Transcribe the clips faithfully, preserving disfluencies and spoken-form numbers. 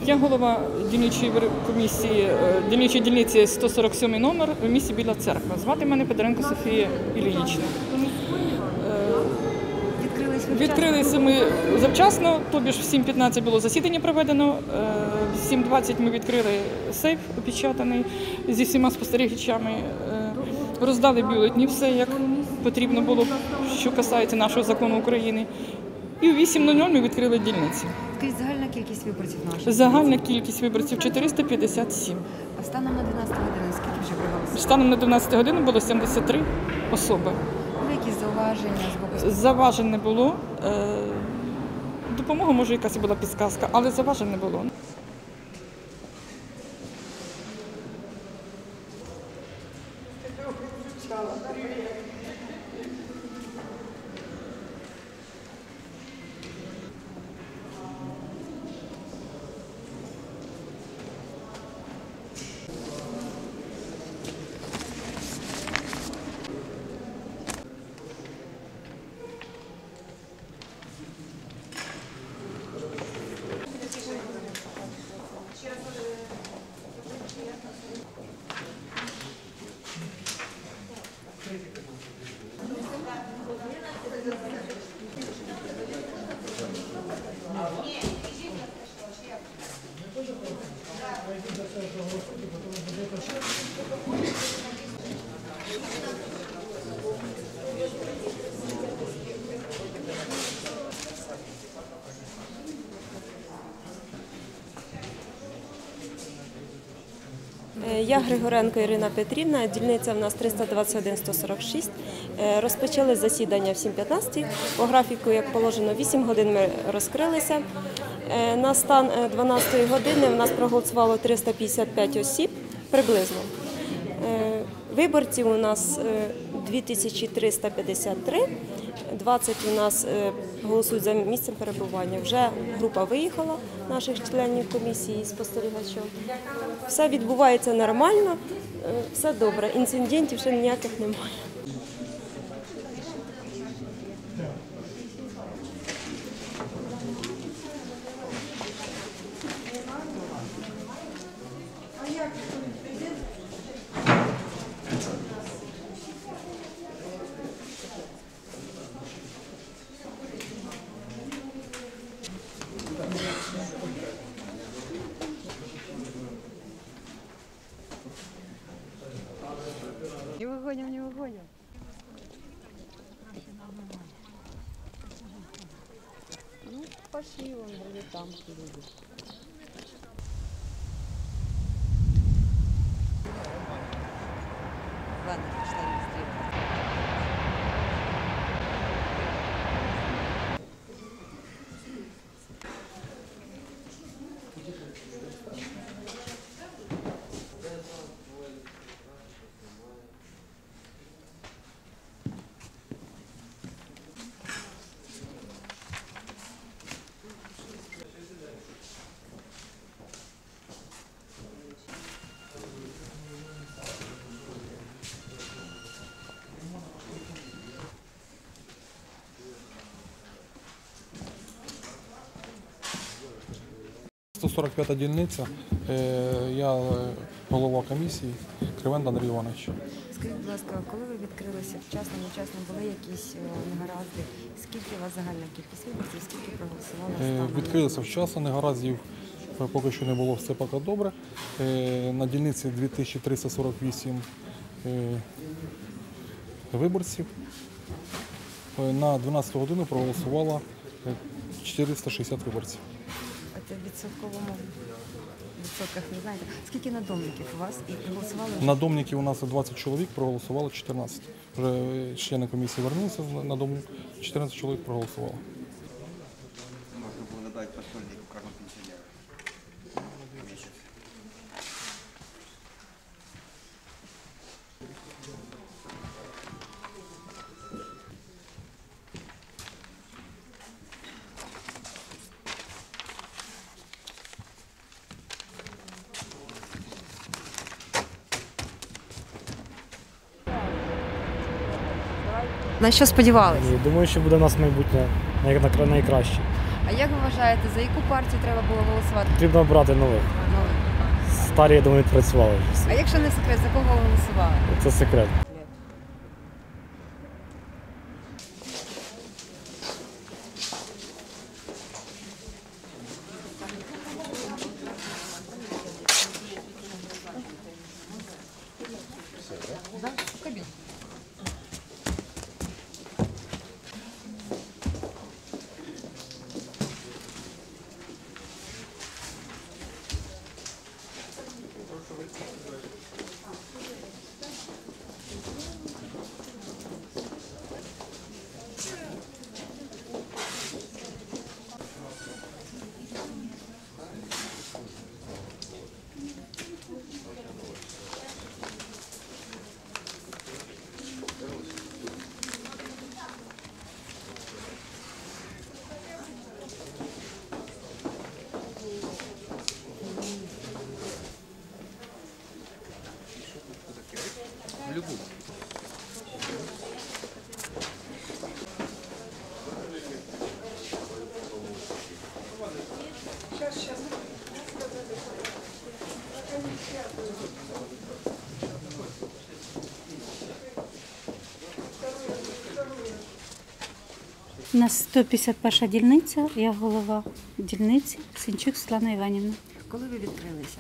Я голова дільничої комісії, дільничої дільниці сто сорок сьомий номер в місті Біла Церква. Звати мене Федоренко Софія Іллічна. Відкрилися ми завчасно, тобі ж в сім п'ятнадцять було засідання проведено, в сім двадцять ми відкрили сейф опечатаний зі всіма спостерігачами, роздали бюлетні, все як потрібно було, що касається нашого закону України. І у вісім нуль нуль ми відкрили дільниці. Скажіть, загальна кількість виборців наших? Загальна кількість виборців чотириста п'ятдесят сім. А станом на дванадцяту годину скільки вже прибралося? Станом на дванадцяту годину було сімдесят три особи. Були якісь зауваження з боку? Заважень не було. Допомога, може, якась була підсказка, але заважень не було. Я Григоренко Ірина Петрівна, дільниця в нас триста двадцять один сто сорок шість. Розпочали засідання в сім п'ятнадцять. По графіку, як положено, вісім годин ми розкрилися. На стан дванадцятої години в нас проголосувало триста п'ятдесят п'ять осіб приблизно. Виборців у нас дві тисячі триста п'ятдесят три, двадцять у нас голосують за місцем перебування. Вже група виїхала, наших членів комісії спостерігачів. Все відбувається нормально, все добре, інцидентів ще ніяких немає. Не выходим, не выходим. Ну, пошли, он вроде там люди. Ладно, пошла быстрее. сто сорок п'ята дільниця, я голова комісії Кривенко Андрій Іванович. Скажіть, будь ласка, коли ви відкрилися вчасно, нечасно, були якісь негаразди? Скільки у вас загальна кількість виборців, скільки проголосували станом? Відкрилися вчасно, негараздів поки що не було, все поки добре. На дільниці дві тисячі триста сорок вісім виборців. На дванадцяту годину проголосувало чотириста шістдесят виборців. Це в відсотковому відсотках не знаєте. Скільки надомників у вас і проголосували? Надомників у нас двадцять чоловік, проголосувало чотирнадцять. Вже члени комісії вернулися з надомник, чотирнадцять чоловік проголосувало. Можна було надати посольнику кожного пенсіонера. Місяць. На що сподівалися? Думаю, що буде у нас майбутнє найкраще. А як ви вважаєте, за яку партію треба було голосувати? Потрібно брати нових. Нових. Старі, я думаю, відпрацювали вже. А якщо не секрет, за кого ви голосували? Це секрет. У нас сто п'ятдесят перша дільниця, я голова дільниці Синчук Світлана Іванівна. Коли ви відкрилися?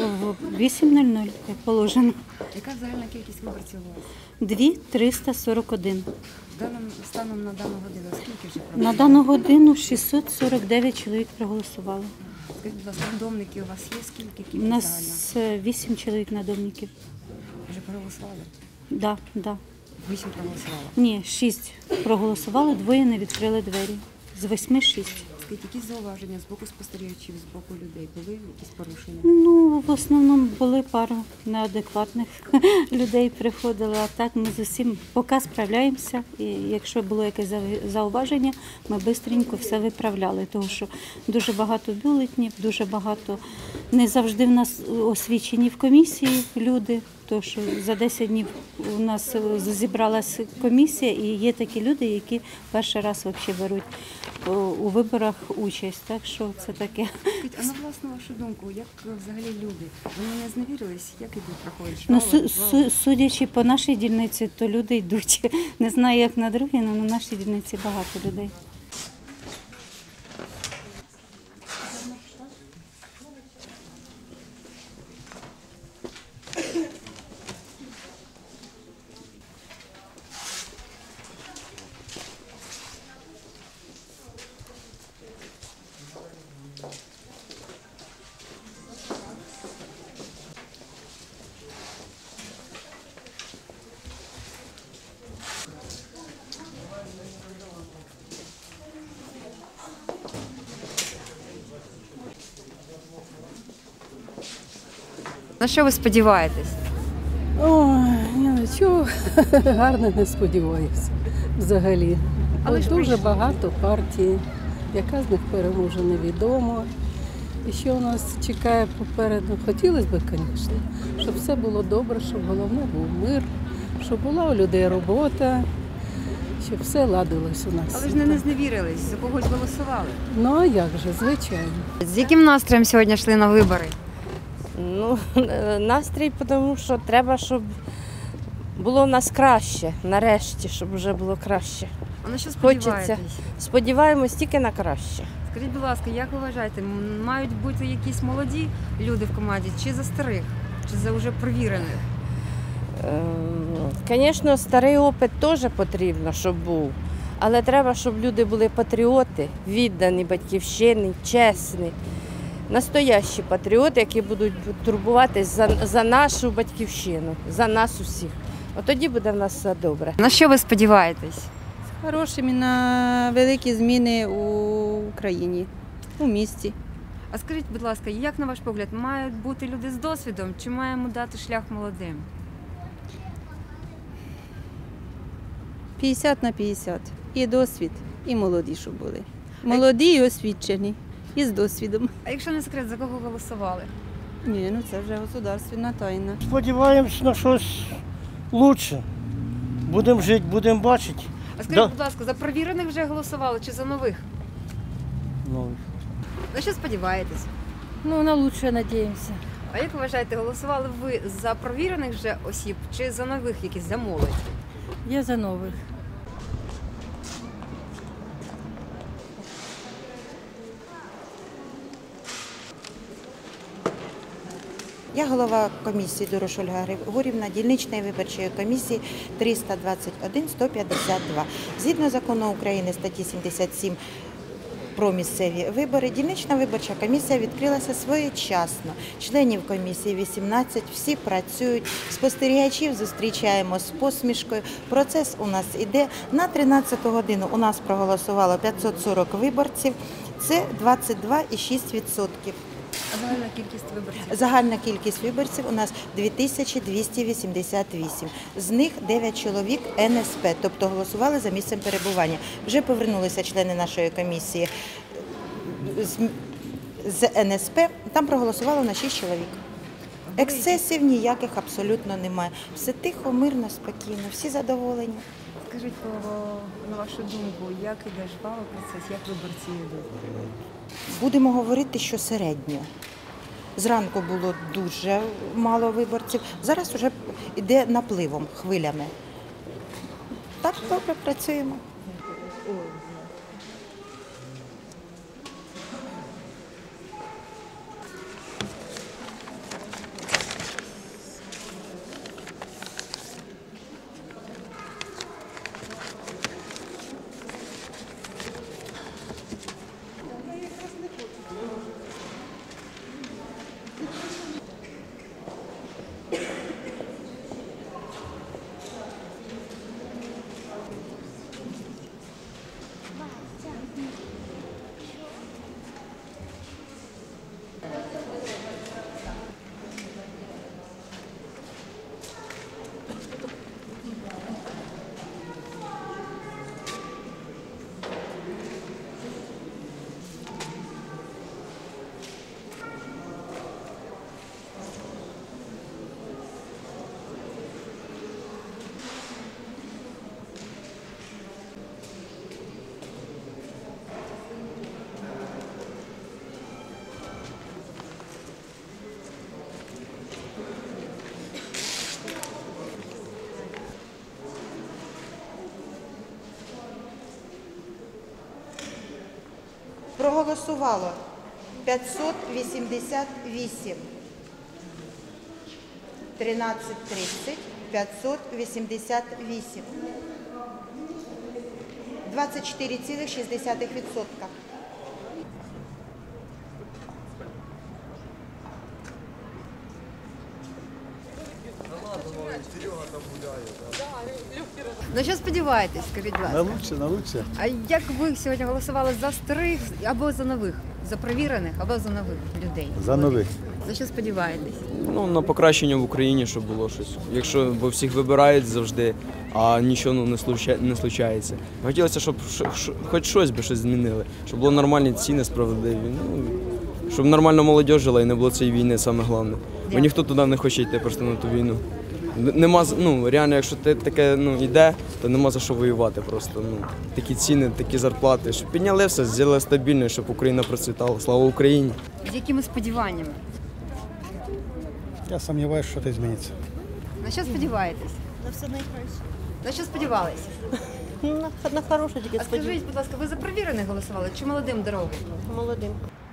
В вісім нуль нуль, як положено. Яка загальна кількість виборців у вас? дві тисячі триста сорок один. Даним, станом на дану годину скільки вже На проведено? дану годину шістсот сорок дев'ять чоловік проголосували. Скажіть, будь ласка, домники у вас є? Скільки У кількість нас загальна? е, вісім чоловік надомників. Вже проголосували? Да, да. Вісім проголосувало. Ні, шість проголосували, двоє не відкрили двері. З восьми шість. Скажіть, які зауваження з боку спостерігачів, з боку людей? Були якісь порушення? Ну, в основному були пару неадекватних людей приходили, а так ми з усім поки справляємося. І якщо було якесь зау- зауваження, ми швидко все виправляли, тому що дуже багато бюлетнів, дуже багато не завжди в нас освічені в комісії люди, тому що за десять днів у нас зібралася комісія, і є такі люди, які перший раз взагалі беруть о, у виборах участь. Так що це таке. Скажіть, а на власну вашу думку, як взагалі люди? Вони не зневірились? Як ідуть, проходять Ну, школи? су- су- судячи по нашій дільниці, то люди йдуть. Не знаю, як на другій, але на нашій дільниці багато людей. На що ви сподіваєтесь? Ой, я нічого гарно не сподіваюся взагалі. Але Ось ж дуже прийшли. багато партій, яка з них переможе, невідомо. І що у нас чекає попереду? Хотілося б, звісно, щоб все було добре, щоб головне був мир, щоб була у людей робота, щоб все ладилось у нас. Але ж не, не зневірились, за когось голосували. Ну а як же, звичайно. З яким настроєм сьогодні йшли на вибори? Ну, настрій, тому що треба, щоб було в нас краще, нарешті, щоб вже було краще. А на що Хочеться. сподіваєтесь? Сподіваємось тільки на краще. Скажіть, будь ласка, як ви вважаєте, м- мають бути якісь молоді люди в команді, чи за старих, чи за вже провірених? Звісно, старий опит теж потрібно, щоб був. Але треба, щоб люди були патріоти, віддані батьківщині, чесні. Настоящі патріоти, які будуть турбуватись за, за нашу батьківщину, за нас усіх. От тоді буде в нас все добре. На що ви сподіваєтесь? Хорошими на великі зміни у Україні, у місті. А скажіть, будь ласка, як на ваш погляд, мають бути люди з досвідом, чи маємо дати шлях молодим? п'ятдесят на п'ятдесят. І досвід, і молоді, щоб були. Молоді і освічені, і з досвідом. А якщо не секрет, за кого голосували? Ні, ну це вже государственна тайна. Сподіваємось на щось краще. Будемо жити, будемо бачити. А скажіть, Да. будь ласка, за провірених вже голосували чи за нових? Нових. На що сподіваєтесь? Ну, на лучшее надеемся. А як ви вважаєте, голосували ви за провірених вже осіб чи за нових якісь, за молодь? Я за новых. Я голова комісії Дурош Ольга Григорівна, дільничної виборчої комісії триста двадцять один сто п'ятдесят два. Згідно закону України статті сімдесят сім про місцеві вибори, дільнична виборча комісія відкрилася своєчасно. Членів комісії вісімнадцять, всі працюють, спостерігачів зустрічаємо з посмішкою. Процес у нас іде. На тринадцяту годину у нас проголосувало п'ятсот сорок виборців, це двадцять два цілих шість десятих відсотка. А загальна кількість виборців? Загальна кількість виборців у нас дві тисячі двісті вісімдесят вісім. З них дев'ять чоловік ен ес пе, тобто голосували за місцем перебування. Вже повернулися члени нашої комісії з ен ес пе, там проголосувало на шість чоловік. Ексцесів ніяких абсолютно немає. Все тихо, мирно, спокійно, всі задоволені. Скажіть, на вашу думку, як іде жвавий процес, як виборці йдуть? Будемо говорити, що середньо. Зранку було дуже мало виборців, зараз вже йде напливом, хвилями. Так, добре, працюємо. Проголосувало п'ятсот вісімдесят вісім. тринадцять тридцять, п'ятсот вісімдесят вісім. двадцять чотири цілих шість десятих відсотка. На що сподіваєтесь, скажіть, будь ласка? На лучше, на лучше. А як ви сьогодні голосували за старих або за нових? За провірених або за нових людей? За нових. За що сподіваєтесь? Ну, на покращення в Україні, щоб було щось. Якщо, бо всіх вибирають завжди, а нічого ну, не, случа, не случається. Хотілося, щоб ш, ш, хоч щось би щось змінили, щоб було нормальні ціни справедливі. Ну, щоб нормально молодь жила і не було цієї війни, саме головне. Бо ніхто туди не хоче йти просто на ту війну. Нема, ну, реально, якщо ти таке ну, йде, то нема за що воювати просто. Ну, такі ціни, такі зарплати. Щоб підняли все, зробили стабільно, щоб Україна процвітала. Слава Україні! З якими сподіваннями? Я сумніваюся, що це зміниться. На що сподіваєтесь? На все найкраще. На що сподівалися? На, на хороше тільки А скажіть, будь ласка, ви за провірених голосували чи молодим дорогу? Молодим.